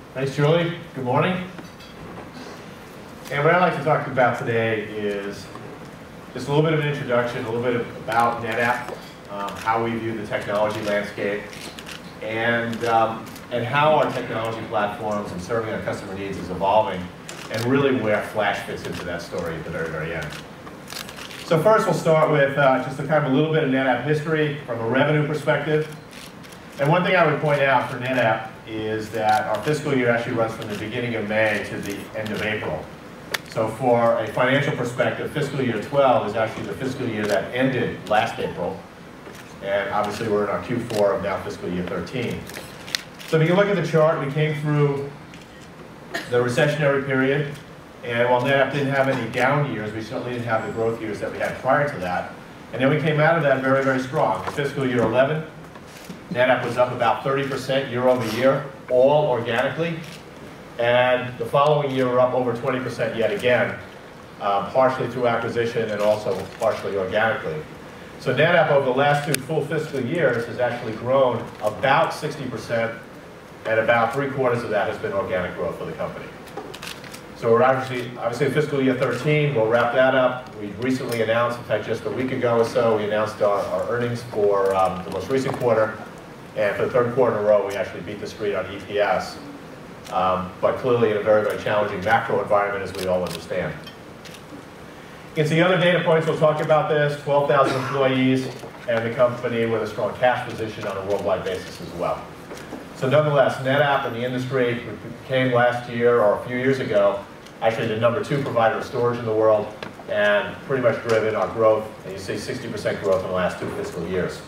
Thanks, Julie. Good morning. And what I'd like to talk about today is just a little bit of an introduction, a little bit about NetApp, how we view the technology landscape, and how our technology platforms and serving our customer needs is evolving, and really where Flash fits into that story at the very, very end. So first we'll start with just a kind of a little bit of NetApp history from a revenue perspective. And one thing I would point out for NetApp is that our fiscal year actually runs from the beginning of May to the end of April. So for a financial perspective, fiscal year 12 is actually the fiscal year that ended last April. And obviously we're in our Q4 of now fiscal year 13. So if you look at the chart, we came through the recessionary period. And while NetApp didn't have any down years, we certainly didn't have the growth years that we had prior to that. And then we came out of that very, very strong. In fiscal year 11, NetApp was up about 30% year over year, all organically. And the following year, we're up over 20% yet again, partially through acquisition and also partially organically. So NetApp over the last two full fiscal years has actually grown about 60%, and about 3/4 of that has been organic growth for the company. So we're obviously in fiscal year 13, we'll wrap that up. We recently announced, in fact just a week ago or so, we announced our earnings for the most recent quarter. And for the third quarter in a row, we actually beat the street on EPS. But clearly in a very, very challenging macro environment, as we all understand. You can see other data points, we'll talk about this, 12,000 employees, and the company with a strong cash position on a worldwide basis as well. So nonetheless, NetApp in the industry became last year, or a few years ago, actually the #2 provider of storage in the world, and pretty much driven our growth, and you see 60% growth in the last 2 fiscal years.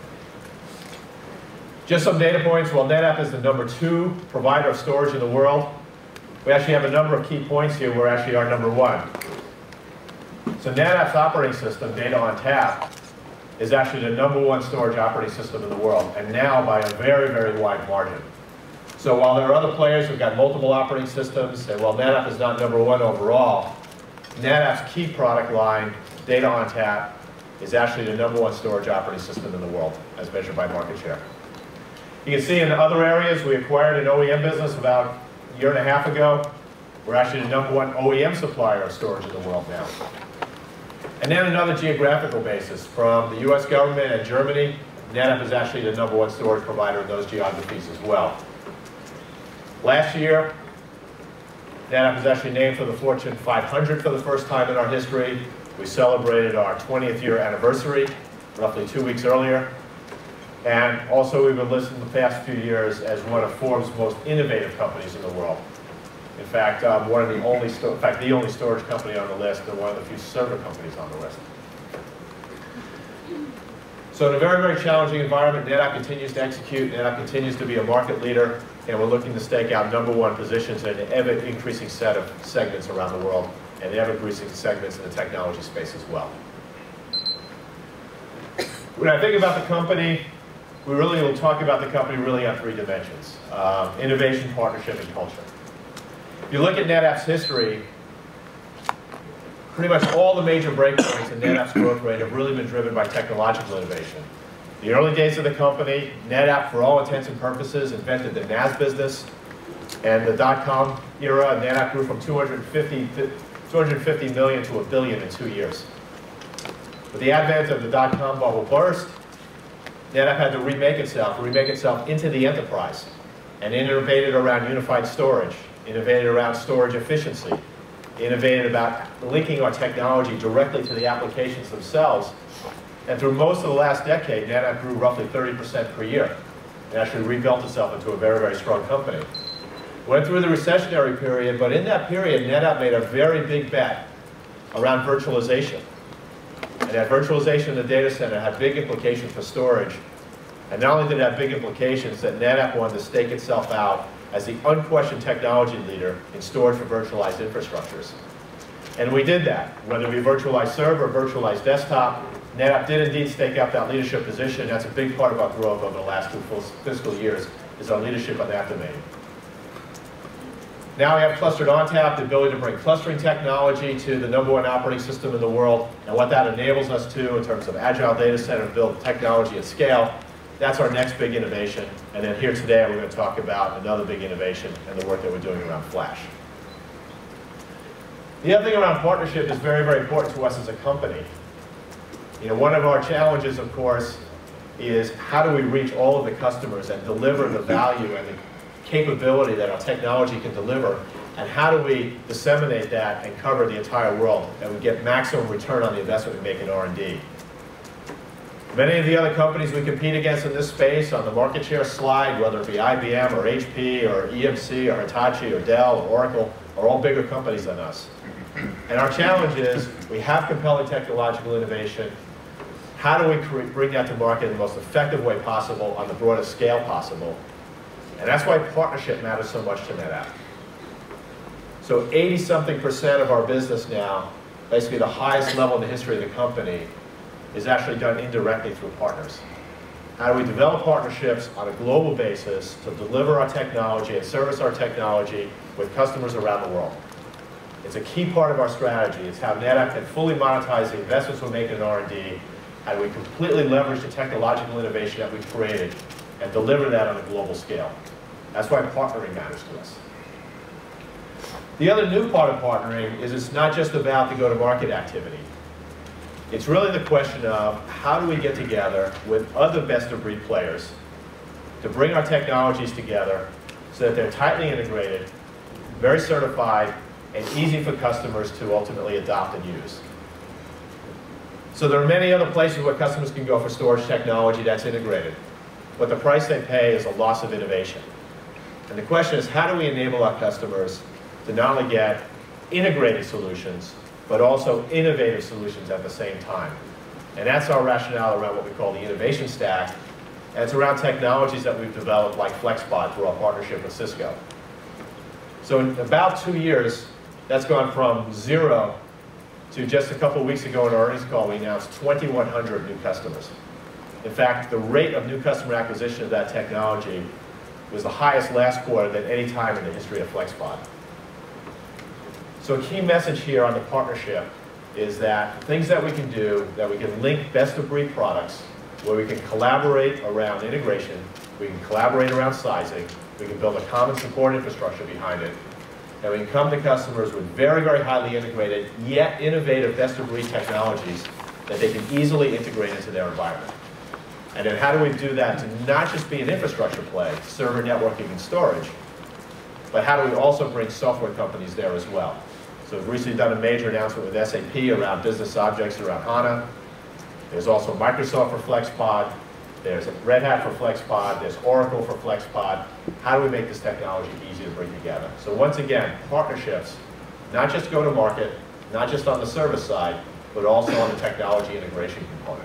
Just some data points. While NetApp is the #2 provider of storage in the world, we actually have a number of key points here where actually are #1. So NetApp's operating system, Data on Tap, is actually the #1 storage operating system in the world, and now by a very, very wide margin. So while there are other players who've got multiple operating systems, and while NetApp is not #1 overall, NetApp's key product line, Data on Tap, is actually the #1 storage operating system in the world, as measured by market share. You can see in other areas, we acquired an OEM business about a year and a half ago. We're actually the #1 OEM supplier of storage in the world now. And then another geographical basis. From the US government and Germany, NetApp is actually the #1 storage provider in those geographies as well. Last year, NetApp was actually named for the Fortune 500 for the first time in our history. We celebrated our 20th year anniversary, roughly 2 weeks earlier. And also we've been listed in the past few years as one of Forbes' most innovative companies in the world. In fact, the only storage company on the list and one of the few server companies on the list. So in a very, very challenging environment, NetApp continues to execute, NetApp continues to be a market leader, and we're looking to stake out #1 positions in an ever-increasing set of segments around the world, and ever-increasing segments in the technology space as well. When I think about the company, we really will talk about the company really on 3 dimensions: innovation, partnership, and culture. If you look at NetApp's history, pretty much all the major breakpoints in NetApp's growth rate have really been driven by technological innovation. The early days of the company, NetApp, for all intents and purposes, invented the NAS business. And the .com era, NetApp grew from 250 million to $1 billion in 2 years. With the advent of the .com bubble burst, NetApp had to remake itself into the enterprise, and innovated around unified storage, innovated around storage efficiency, innovated about linking our technology directly to the applications themselves. And through most of the last decade, NetApp grew roughly 30% per year, and actually rebuilt itself into a very, very strong company. Went through the recessionary period, but in that period, NetApp made a very big bet around virtualization. And that virtualization in the data center had big implications for storage. And not only did it have big implications, that NetApp wanted to stake itself out as the unquestioned technology leader in storage for virtualized infrastructures. And we did that. Whether we virtualized server or virtualized desktop, NetApp did indeed stake out that leadership position. That's a big part of our growth over the last 2 full fiscal years, is our leadership on that domain. Now we have Clustered ONTAP, the ability to bring clustering technology to the #1 operating system in the world, and what that enables us to in terms of agile data center build technology at scale That's our next big innovation. And then here today, we're going to talk about another big innovation and the work that we're doing around Flash. The other thing around partnership is very, very important to us as a company. You know, one of our challenges, of course, is how do we reach all of the customers and deliver the value and the capability that our technology can deliver, and how do we disseminate that and cover the entire world, and we get maximum return on the investment we make in R&D. Many of the other companies we compete against in this space on the market share slide, whether it be IBM or HP or EMC or Hitachi or Dell or Oracle, are all bigger companies than us. And our challenge is we have compelling technological innovation. How do we bring that to market in the most effective way possible on the broadest scale possible? And that's why partnership matters so much to NetApp. So 80-something% of our business now, basically the highest level in the history of the company, is actually done indirectly through partners. How do we develop partnerships on a global basis to deliver our technology and service our technology with customers around the world? It's a key part of our strategy. It's how NetApp can fully monetize the investments we're making in R&D. How do we completely leverage the technological innovation that we've created and deliver that on a global scale? That's why partnering matters to us. The other new part of partnering is it's not just about the go-to-market activity. It's really the question of how do we get together with other best-of-breed players to bring our technologies together so that they're tightly integrated, very certified, and easy for customers to ultimately adopt and use. So there are many other places where customers can go for storage technology that's integrated, but the price they pay is a loss of innovation. And the question is, how do we enable our customers to not only get integrated solutions, but also innovative solutions at the same time? And that's our rationale around what we call the innovation stack. And it's around technologies that we've developed like FlexPod through our partnership with Cisco. So in about 2 years, that's gone from 0 to just a couple of weeks ago in our earnings call, we announced 2,100 new customers. In fact, the rate of new customer acquisition of that technology was the highest last quarter than any time in the history of FlexPod. So a key message here on the partnership is that things that we can do, that we can link best-of-breed products, where we can collaborate around integration, we can collaborate around sizing, we can build a common support infrastructure behind it, and we can come to customers with very, very highly integrated, yet innovative best-of-breed technologies that they can easily integrate into their environment. And then how do we do that to not just be an infrastructure play, server networking and storage, but how do we also bring software companies there as well? So we've recently done a major announcement with SAP around business objects around HANA. There's also Microsoft for FlexPod. There's Red Hat for FlexPod. There's Oracle for FlexPod. How do we make this technology easy to bring together? So once again, partnerships, not just go to market, not just on the service side, but also on the technology integration component.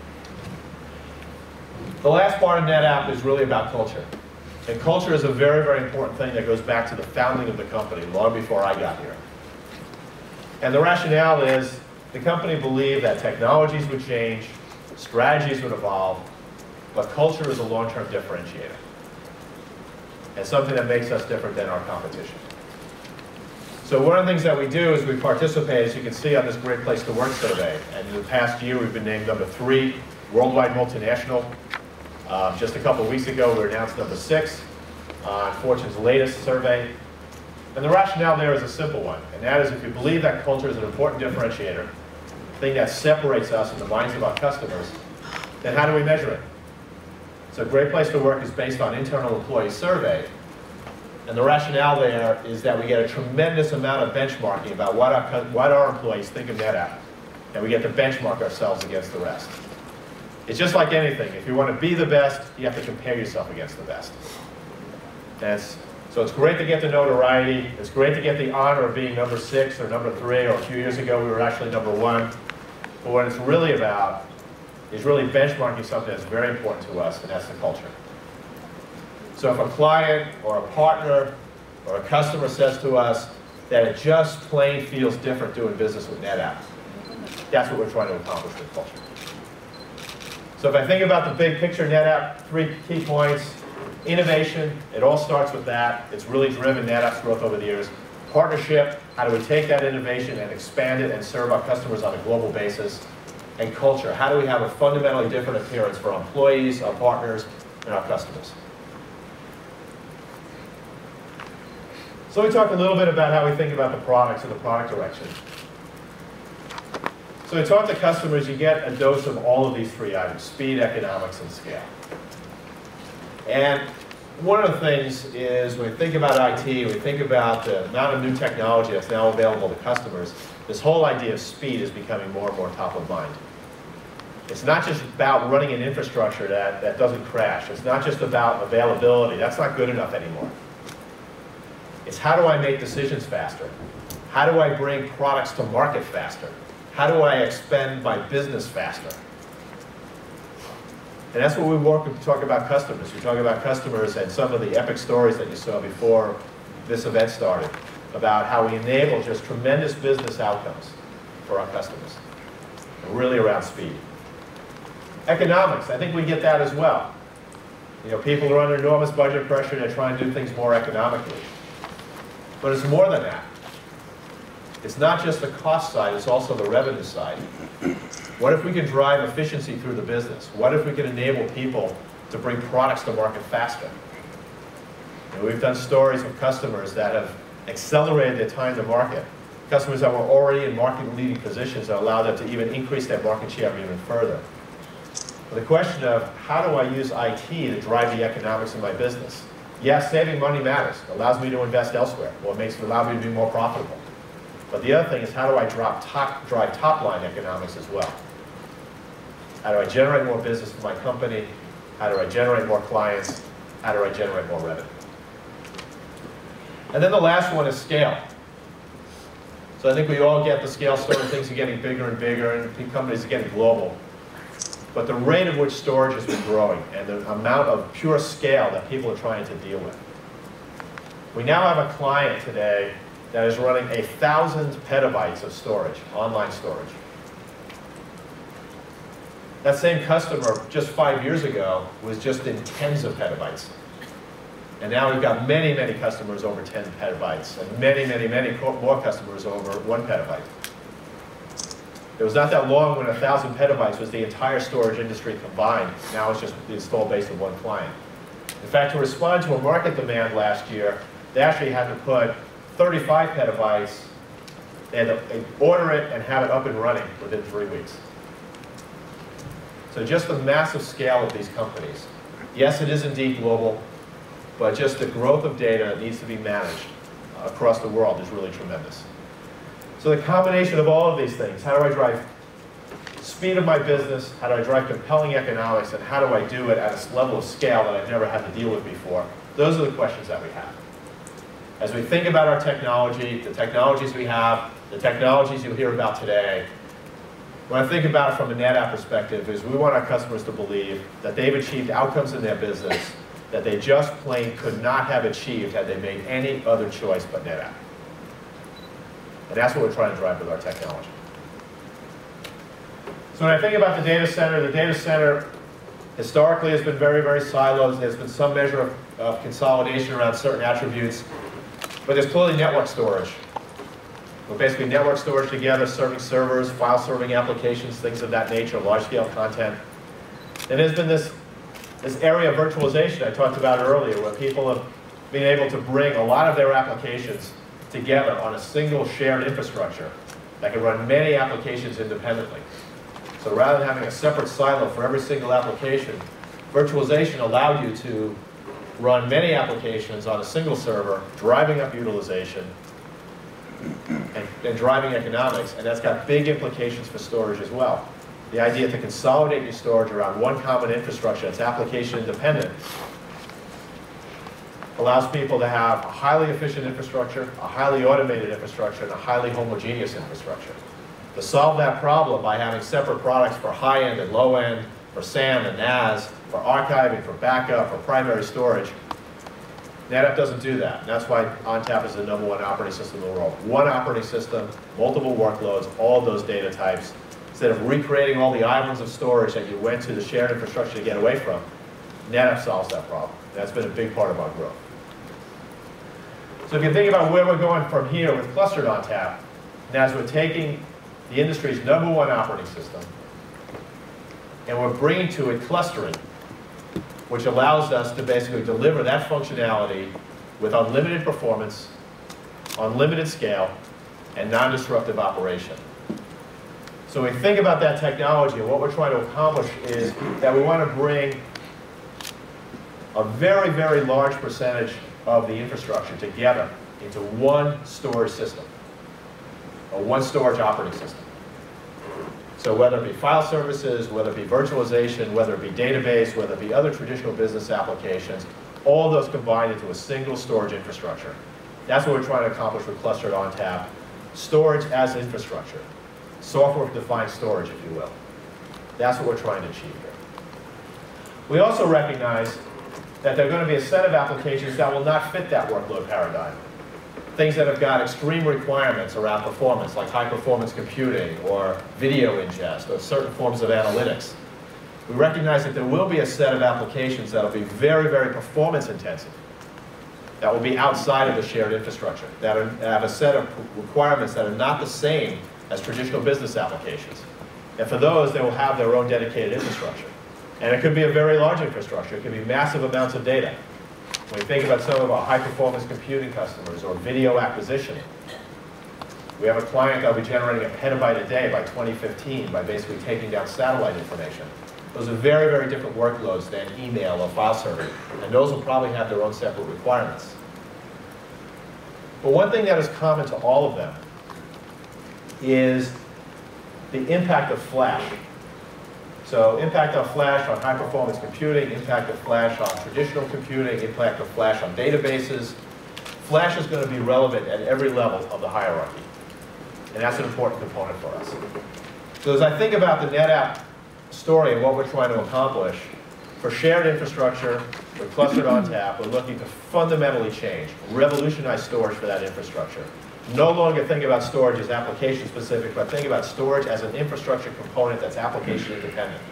The last part of NetApp is really about culture. And culture is a very, very important thing that goes back to the founding of the company, long before I got here. And the rationale is the company believed that technologies would change, strategies would evolve, but culture is a long-term differentiator and something that makes us different than our competition. So one of the things that we do is we participate, as you can see on this Great Place to Work survey. And in the past year, we've been named #3 worldwide multinational. Just a couple of weeks ago, we were announced #6 on Fortune's latest survey. And the rationale there is a simple one, and that is if you believe that culture is an important differentiator, thing that separates us in the minds of our customers, then how do we measure it? So Great Place to Work is based on internal employee survey, and the rationale there is that we get a tremendous amount of benchmarking about what our employees think of NetApp, and we get to benchmark ourselves against the rest. It's just like anything. If you want to be the best, you have to compare yourself against the best. So it's great to get the notoriety. It's great to get the honor of being #6 or #3, or a few years ago we were actually #1. But what it's really about is really benchmarking something that's very important to us, and that's the culture. So if a client or a partner or a customer says to us that it just plain feels different doing business with NetApp, that's what we're trying to accomplish with culture. So if I think about the big picture NetApp, 3 key points. Innovation, it all starts with that. It's really driven NetApp's growth over the years. Partnership, how do we take that innovation and expand it and serve our customers on a global basis? and culture. How do we have a fundamentally different appearance for our employees, our partners, and our customers? So we talked a little bit about how we think about the products and the product direction. So we talk to customers, you get a dose of all of these three items: speed, economics, and scale. And one of the things is when we think about IT, when we think about the amount of new technology that's now available to customers, this whole idea of speed is becoming more and more top of mind. It's not just about running an infrastructure that doesn't crash. It's not just about availability. That's not good enough anymore. It's how do I make decisions faster? How do I bring products to market faster? How do I expand my business faster? And that's what we talk about customers. We talk about customers and some of the epic stories that you saw before this event started about how we enable just tremendous business outcomes for our customers, and really around speed. Economics, I think we get that as well. You know, people are under enormous budget pressure and they're trying to do things more economically. But it's more than that. It's not just the cost side, it's also the revenue side. What if we could drive efficiency through the business? What if we could enable people to bring products to market faster? And we've done stories of customers that have accelerated their time to market. Customers that were already in market-leading positions that allowed them to even increase their market share even further. But the question of how do I use IT to drive the economics of my business? Yes, saving money matters. It allows me to invest elsewhere, or it allows me to be more profitable. But the other thing is, how do I drive top-line economics as well? How do I generate more business for my company? How do I generate more clients? How do I generate more revenue? And then the last one is scale. So I think we all get the scale story. Things are getting bigger and bigger, and companies are getting global. But the rate at which storage has been growing and the amount of pure scale that people are trying to deal with. We now have a client today that is running 1,000 petabytes of storage, online storage. That same customer just 5 years ago was just in tens of petabytes. And now we've got many, many customers over 10 petabytes and many, many, many more customers over 1 petabyte. It was not that long when 1,000 petabytes was the entire storage industry combined. Now it's just the installed base of one client. In fact, to respond to a market demand last year, they actually had to put 35 petabytes, they had to order it and have it up and running within 3 weeks. So just the massive scale of these companies. Yes, it is indeed global, but just the growth of data that needs to be managed across the world is really tremendous. So the combination of all of these things, how do I drive speed of my business, how do I drive compelling economics, and how do I do it at a level of scale that I've never had to deal with before? Those are the questions that we have. As we think about our technology, the technologies we have, the technologies you'll hear about today, when I think about it from a NetApp perspective is we want our customers to believe that they've achieved outcomes in their business that they just plain could not have achieved had they made any other choice but NetApp. And that's what we're trying to drive with our technology. So when I think about the data center historically has been very, very siloed. There's been some measure of consolidation around certain attributes, but there's clearly network storage. We're basically network storage together, serving servers, file serving applications, things of that nature, large-scale content. And there's been this area of virtualization I talked about earlier, where people have been able to bring a lot of their applications together on a single shared infrastructure that can run many applications independently. So rather than having a separate silo for every single application, virtualization allowed you to run many applications on a single server, driving up utilization and driving economics, and that's got big implications for storage as well. The idea to consolidate your storage around one common infrastructure that's application independent allows people to have a highly efficient infrastructure, a highly automated infrastructure, and a highly homogeneous infrastructure. To solve that problem by having separate products for high-end and low-end, for SAN and NAS, for archiving, for backup, for primary storage, NetApp doesn't do that. And that's why ONTAP is the #1 operating system in the world. One operating system, multiple workloads, all of those data types. Instead of recreating all the islands of storage that you went to the shared infrastructure to get away from, NetApp solves that problem. That's been a big part of our growth. So if you think about where we're going from here with clustered ONTAP, and as we're taking the industry's #1 operating system, and we're bringing to it clustering, which allows us to basically deliver that functionality with unlimited performance, unlimited scale, and non-disruptive operation. So when we think about that technology, and what we're trying to accomplish is that we want to bring a very, very large percentage of the infrastructure together into one storage system, or one storage operating system. So whether it be file services, whether it be virtualization, whether it be database, whether it be other traditional business applications, all of those combined into a single storage infrastructure. That's what we're trying to accomplish with Clustered ONTAP. Storage as infrastructure. Software-defined storage, if you will. That's what we're trying to achieve here. We also recognize that there are going to be a set of applications that will not fit that workload paradigm. Things that have got extreme requirements around performance, like high-performance computing or video ingest or certain forms of analytics. We recognize that there will be a set of applications that will be very, very performance intensive, that will be outside of the shared infrastructure, that have a set of requirements that are not the same as traditional business applications. And for those, they will have their own dedicated infrastructure. And it could be a very large infrastructure. It could be massive amounts of data. When we think about some of our high-performance computing customers or video acquisition, we have a client that will be generating a petabyte a day by 2015 by basically taking down satellite information. Those are very, very different workloads than email or file server, and those will probably have their own separate requirements. But one thing that is common to all of them is the impact of flash. So impact of flash on high-performance computing, impact of flash on traditional computing, impact of flash on databases. Flash is going to be relevant at every level of the hierarchy. And that's an important component for us. So as I think about the NetApp story and what we're trying to accomplish, for shared infrastructure, with Clustered ONTAP, we're looking to fundamentally change, revolutionize storage for that infrastructure. No longer think about storage as application specific, but think about storage as an infrastructure component that's application independent.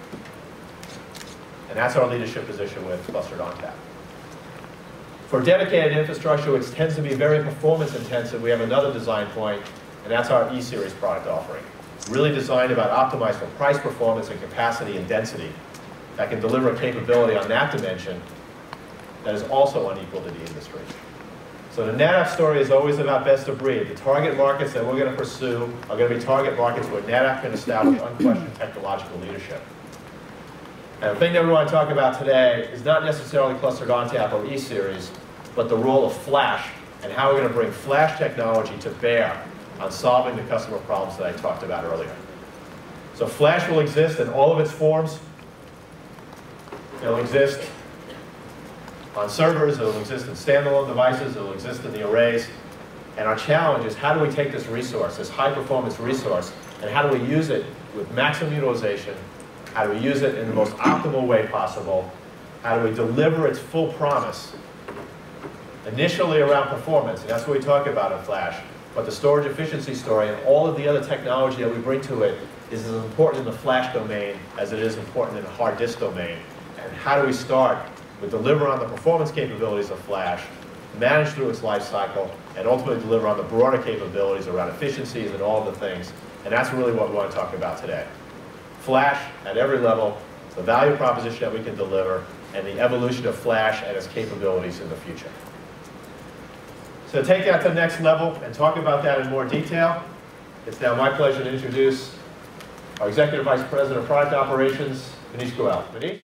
And that's our leadership position with Clustered ONTAP. For dedicated infrastructure, which tends to be very performance intensive, we have another design point, and that's our E-Series product offering. Really designed about optimized for price, performance, and capacity and density that can deliver a capability on that dimension that is also unequal to the industry. So the NetApp story is always about best of breed. The target markets that we're going to pursue are going to be target markets where NetApp can establish unquestioned technological leadership. And the thing that we want to talk about today is not necessarily Clustered ONTAP or E-Series, but the role of flash and how we're going to bring flash technology to bear on solving the customer problems that I talked about earlier. So flash will exist in all of its forms. It'll exist on servers, it'll exist in standalone devices, it'll exist in the arrays. And our challenge is how do we take this resource, this high-performance resource, and how do we use it with maximum utilization? How do we use it in the most optimal way possible? How do we deliver its full promise? Initially around performance, and that's what we talk about in flash. But the storage efficiency story and all of the other technology that we bring to it is as important in the flash domain as it is important in the hard disk domain. And how do we start with deliver on the performance capabilities of flash, manage through its life cycle, and ultimately deliver on the broader capabilities around efficiencies and all of the things. And that's really what we want to talk about today. Flash at every level, the value proposition that we can deliver, and the evolution of flash and its capabilities in the future. So to take that to the next level and talk about that in more detail, it's now my pleasure to introduce our Executive Vice President of Product Operations, Manish Goel. Manish?